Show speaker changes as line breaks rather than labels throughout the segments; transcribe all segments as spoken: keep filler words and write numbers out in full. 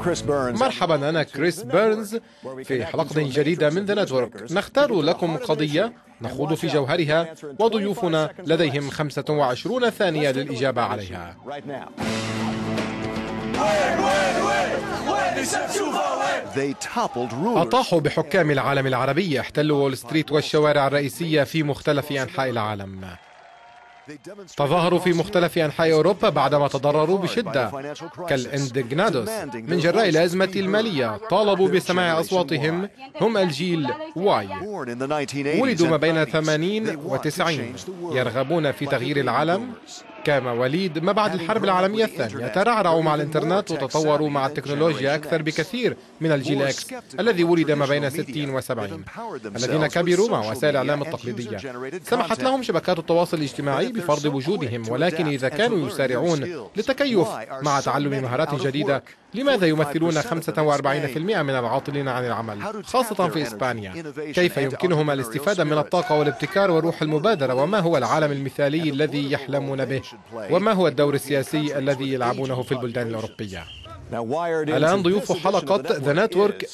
مرحبا، أنا كريس بيرنز في حلقة جديدة من ذا نتورك. نختار لكم قضية نخوض في جوهرها، وضيوفنا لديهم خمسة وعشرون ثانية للإجابة عليها. أطاحوا بحكام العالم العربي، احتلوا وول ستريت والشوارع الرئيسية في مختلف أنحاء العالم. تظاهروا في مختلف أنحاء أوروبا بعدما تضرروا بشدة كالإنديغنادوس من جراء الأزمة المالية. طالبوا بسماع أصواتهم. هم الجيل واي، ولدوا ما بين ثمانين وتسعين، يرغبون في تغيير العالم كمواليد ما بعد الحرب العالمية الثانية. ترعرعوا مع الإنترنت وتطوروا مع التكنولوجيا أكثر بكثير من الجيل إكس الذي ولد ما بين ستين وسبعين، الذين كبروا مع وسائل الإعلام التقليدية. سمحت لهم شبكات التواصل الاجتماعي بفرض وجودهم، ولكن إذا كانوا يسارعون للتكيف مع تعلم مهارات جديدة، لماذا يمثلون خمسة وأربعين بالمئة من العاطلين عن العمل، خاصة في إسبانيا؟ كيف يمكنهم الاستفادة من الطاقة والابتكار وروح المبادرة؟ وما هو العالم المثالي الذي يحلمون به؟ وما هو الدور السياسي الذي يلعبونه في البلدان الأوروبية؟ الآن ضيوف حلقة ذا نتورك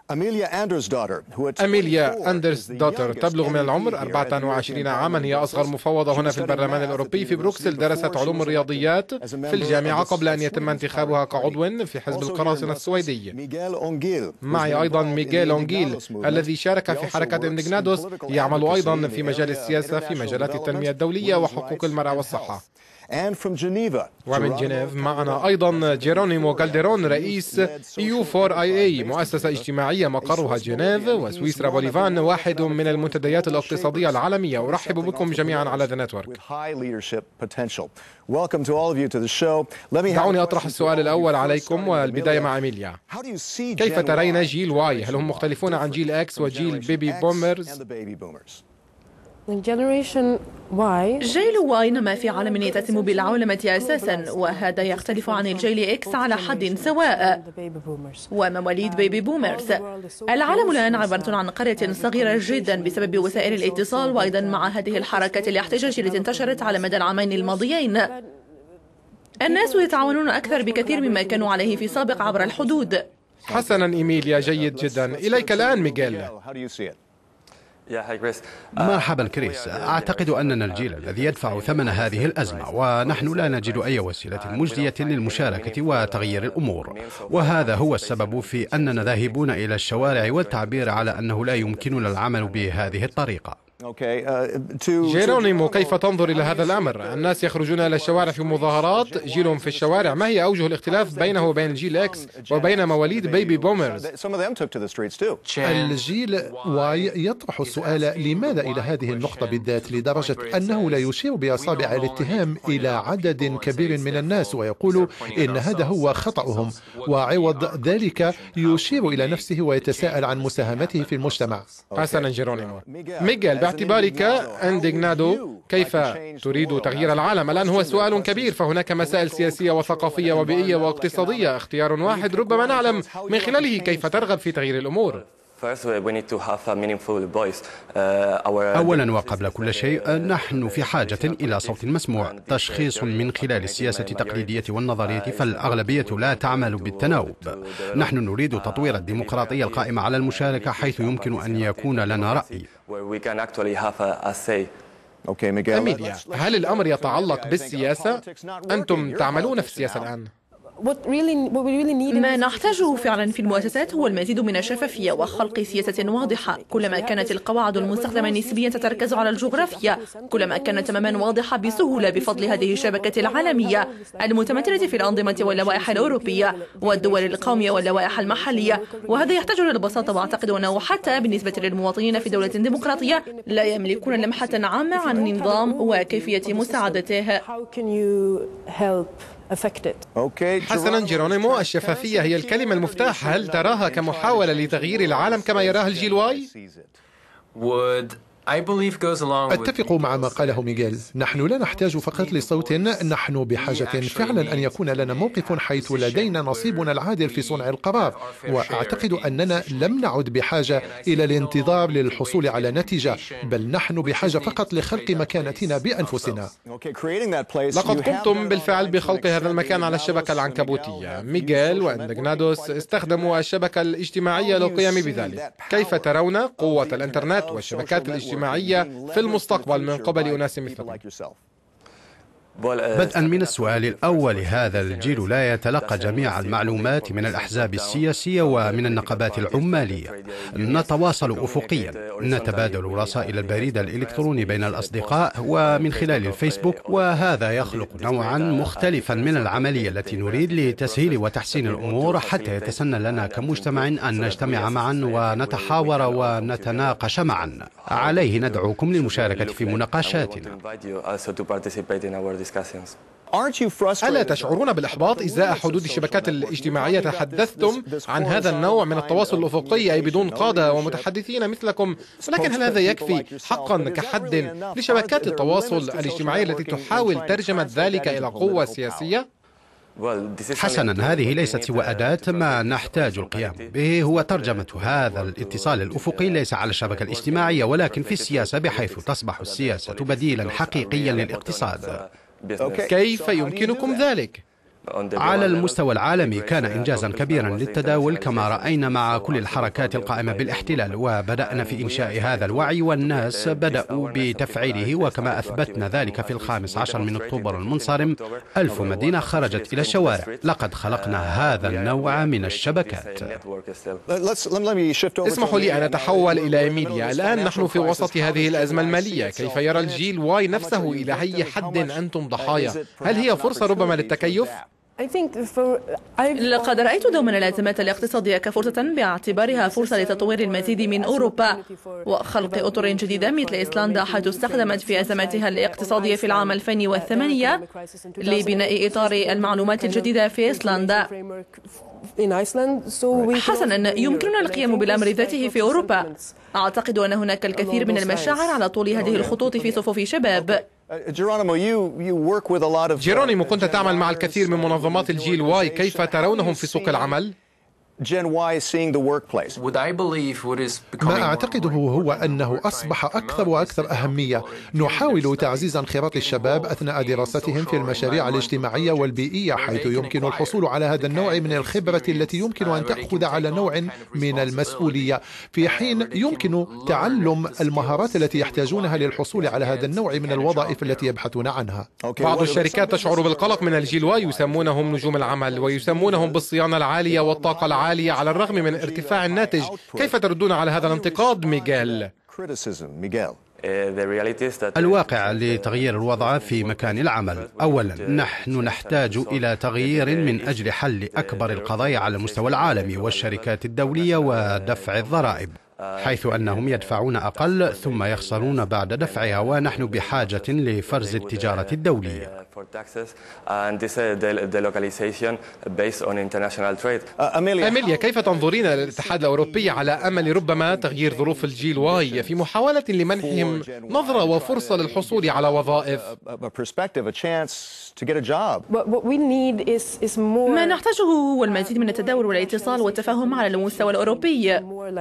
أميليا أندرس دوتر، تبلغ من العمر أربعة وعشرين عاما، هي أصغر مفوضة هنا في البرلمان الأوروبي في بروكسل. درست علوم الرياضيات في الجامعة قبل أن يتم انتخابها كعضو في حزب القراصنة السويدي. معي أيضا ميغيل أونجيل الذي شارك في حركة إنديغنادوس، يعمل أيضا في مجال السياسة في مجالات التنمية الدولية وحقوق المرأة والصحة. ومن جنيف معنا أيضا جيرونيمو كالديرون، رئيس إيو فور آي إي، مؤسسة اجتماعية مقرها جنيف، وسويسرا بوليفان، واحد من المنتديات الاقتصادية العالمية. أرحب بكم جميعا على ذا نتورك. دعوني أطرح السؤال الأول عليكم، والبداية مع أميليا. كيف ترين جيل واي؟ هل هم مختلفون عن جيل إكس وجيل بيبي بومرز؟
جيل واي نما في عالم يتسم بالعولمة أساسا، وهذا يختلف عن الجيل إكس على حد سواء. ومواليد بيبي بومرز، العالم الآن عبارة عن قرية صغيرة جدا بسبب وسائل الاتصال، وأيضا مع هذه الحركة الاحتجاجية التي انتشرت على مدى العامين الماضيين. الناس يتعاونون أكثر بكثير مما كانوا عليه في سابق عبر الحدود.
حسنا إيميليا، جيد جدا. إليك الآن ميغيل.
مرحبا كريس، أعتقد أننا الجيل الذي يدفع ثمن هذه الأزمة، ونحن لا نجد أي وسيلة مجدية للمشاركة وتغيير الأمور، وهذا هو السبب في أننا ذاهبون إلى الشوارع والتعبير على أنه لا يمكننا العمل بهذه الطريقة.
جيرونيمو، كيف تنظر إلى هذا الأمر؟ الناس يخرجون إلى الشوارع في مظاهرات، جيلهم في الشوارع. ما هي أوجه الاختلاف بينه وبين الجيل إكس وبين مواليد بيبي بومرز؟
الجيل واي يطرح السؤال: لماذا إلى هذه النقطة بالذات، لدرجة أنه لا يشير بأصابع الاتهام إلى عدد كبير من الناس ويقول إن هذا هو خطأهم، وعوض ذلك يشير إلى نفسه ويتساءل عن مساهمته في المجتمع.
حسنا جيرونيمو. ميغيل، باعتبارك إنديغنادو، كيف تريد تغيير العالم؟ الآن هو سؤال كبير، فهناك مسائل سياسية وثقافية وبيئية واقتصادية. اختيار واحد ربما نعلم من خلاله كيف ترغب في تغيير الأمور.
أولا وقبل كل شيء، نحن في حاجة إلى صوت مسموع، تشخيص من خلال السياسة التقليدية والنظرية، فالأغلبية لا تعمل بالتناوب. نحن نريد تطوير الديمقراطية القائمة على المشاركة، حيث يمكن أن يكون لنا رأي.
أميليا، هل الأمر يتعلق بالسياسة؟ أنتم تعملون في السياسة الآن.
ما نحتاجه فعلا في المؤسسات هو المزيد من الشفافية وخلق سياسة واضحة. كلما كانت القواعد المستخدمة نسبيا تتركز على الجغرافيا، كلما كانت تماما واضحة بسهولة بفضل هذه الشبكة العالمية المتمثلة في الأنظمة واللوائح الأوروبية والدول القومية واللوائح المحلية. وهذا يحتاج للبساطة، وأعتقد أنه حتى بالنسبة للمواطنين في دولة ديمقراطية لا يملكون لمحة عامة عن النظام وكيفية مساعدته.
حسنا جيرونيمو، الشفافية هي الكلمة المفتاح. هل تراها كمحاولة لتغيير العالم كما يراها الجيل واي؟
أتفق مع ما قاله ميغيل. نحن لا نحتاج فقط لصوت، نحن بحاجة فعلا أن يكون لنا موقف حيث لدينا نصيبنا العادل في صنع القرار. وأعتقد أننا لم نعد بحاجة إلى الانتظار للحصول على نتيجة، بل نحن بحاجة فقط لخلق مكانتنا بأنفسنا.
لقد قمتم بالفعل بخلق هذا المكان على الشبكة العنكبوتية. ميغيل وإندغنادوس استخدموا الشبكة الاجتماعية للقيام بذلك. كيف ترون قوة الإنترنت والشبكات الاجتماعية في المستقبل من قبل أناس مثلكم؟
بدءا من السؤال الأول، هذا الجيل لا يتلقى جميع المعلومات من الأحزاب السياسية ومن النقابات العمالية. نتواصل أفقيا، نتبادل رسائل البريد الإلكتروني بين الأصدقاء ومن خلال الفيسبوك، وهذا يخلق نوعا مختلفا من العملية التي نريد لتسهيل وتحسين الأمور حتى يتسنى لنا كمجتمع أن نجتمع معا ونتحاور ونتناقش معا. عليه ندعوكم للمشاركة في مناقشاتنا.
ألا تشعرون بالإحباط إزاء حدود الشبكات الاجتماعية؟ تحدثتم عن هذا النوع من التواصل الأفقي أي بدون قادة ومتحدثين مثلكم، ولكن هل هذا يكفي حقا كحد لشبكات التواصل الاجتماعي التي تحاول ترجمة ذلك إلى قوة سياسية؟
حسنا، هذه ليست سوى أداة. ما نحتاج القيام به هو ترجمة هذا الاتصال الأفقي ليس على الشبكة الاجتماعية ولكن في السياسة، بحيث تصبح السياسة بديلا حقيقيا للاقتصاد.
كيف يمكنكم ذلك؟
على المستوى العالمي كان إنجازا كبيرا للتداول كما رأينا مع كل الحركات القائمة بالاحتلال، وبدأنا في إنشاء هذا الوعي والناس بدأوا بتفعيله، وكما أثبتنا ذلك في الخامس عشر من أكتوبر المنصرم ألف مدينة خرجت إلى الشوارع. لقد خلقنا هذا النوع من الشبكات.
اسمحوا لي أن أتحول إلى إيميليا. الآن نحن في وسط هذه الأزمة المالية، كيف يرى الجيل واي نفسه؟ إلى أي حد أنتم ضحايا؟ هل هي فرصة ربما للتكيف؟
لقد رأيت دوما الأزمات الاقتصادية كفرصة باعتبارها فرصة لتطوير المزيد من أوروبا وخلق أطر جديدة مثل إيسلندا، حيث استخدمت في أزماتها الاقتصادية في العام ألفين وثمانية لبناء إطار المعلومات الجديدة في إيسلندا. حسنا، يمكننا القيام بالأمر ذاته في أوروبا. أعتقد أن هناك الكثير من المشاعر على طول هذه الخطوط في صفوف شباب.
جيرونيمو، كنت تعمل مع الكثير من منظمات الجيل واي، كيف ترونهم في سوق العمل؟
ما أعتقده هو أنه أصبح أكثر وأكثر أهمية. نحاول تعزيز انخراط الشباب أثناء دراستهم في المشاريع الاجتماعية والبيئية، حيث يمكن الحصول على هذا النوع من الخبرة التي يمكن أن تأخذ على نوع من المسؤولية، في حين يمكن تعلم المهارات التي يحتاجونها للحصول على هذا النوع من الوظائف التي يبحثون عنها.
بعض الشركات تشعر بالقلق من الجيل واي، يسمونهم نجوم العمل ويسمونهم بالصيانة العالية والطاقة العالية على الرغم من ارتفاع الناتج. كيف تردون على هذا الانتقاد ميغيل؟
الواقع لتغيير الوضع في مكان العمل. أولا، نحن نحتاج إلى تغيير من أجل حل أكبر القضايا على المستوى العالمي والشركات الدولية ودفع الضرائب، حيث أنهم يدفعون أقل ثم يخسرون بعد دفعها، ونحن بحاجة لفرز التجارة الدولية.
أميليا، كيف تنظرين للاتحاد الأوروبي على أمل ربما تغيير ظروف الجيل واي في محاولة لمنحهم نظرة وفرصة للحصول على وظائف؟
ما نحتاجه هو المزيد من التداول والاتصال والتفاهم على المستوى الأوروبي.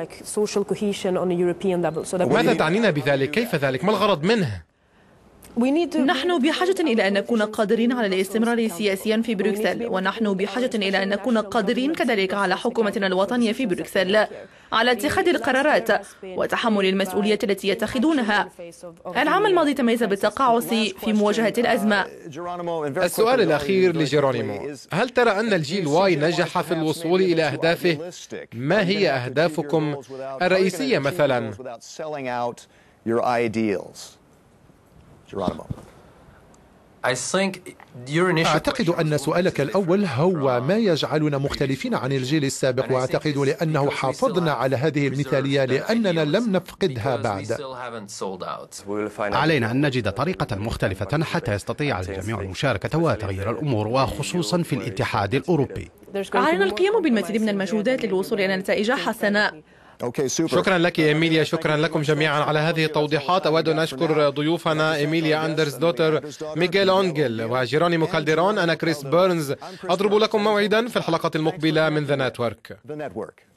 وماذا تعنين بذلك؟ كيف ذلك؟ ما الغرض منه؟
نحن بحاجة إلى أن نكون قادرين على الاستمرار سياسيا في بروكسل، ونحن بحاجة إلى أن نكون قادرين كذلك على حكومتنا الوطنية في بروكسل على اتخاذ القرارات وتحمل المسؤولية التي يتخذونها. العام الماضي تميز بالتقاعس في مواجهة الأزمة.
السؤال الأخير لجيرونيمو، هل ترى أن الجيل واي نجح في الوصول إلى أهدافه؟ ما هي أهدافكم الرئيسية مثلا؟
أعتقد أن سؤالك الأول هو ما يجعلنا مختلفين عن الجيل السابق، وأعتقد لأنه حافظنا على هذه المثالية لأننا لم نفقدها بعد.
علينا أن نجد طريقة مختلفة حتى يستطيع الجميع المشاركة وتغيير الأمور، وخصوصا في الاتحاد الأوروبي.
علينا القيام بالمزيد من المجهودات للوصول إلى نتائج حسنة.
شكرا لك إيميليا، شكرا لكم جميعا على هذه التوضيحات. أود أن أشكر ضيوفنا إيميليا أندرز دوتر، ميغيل أونجل وجيرونيمو كالديرون. أنا كريس بيرنز، أضرب لكم موعدا في الحلقة المقبلة من ذا نتورك.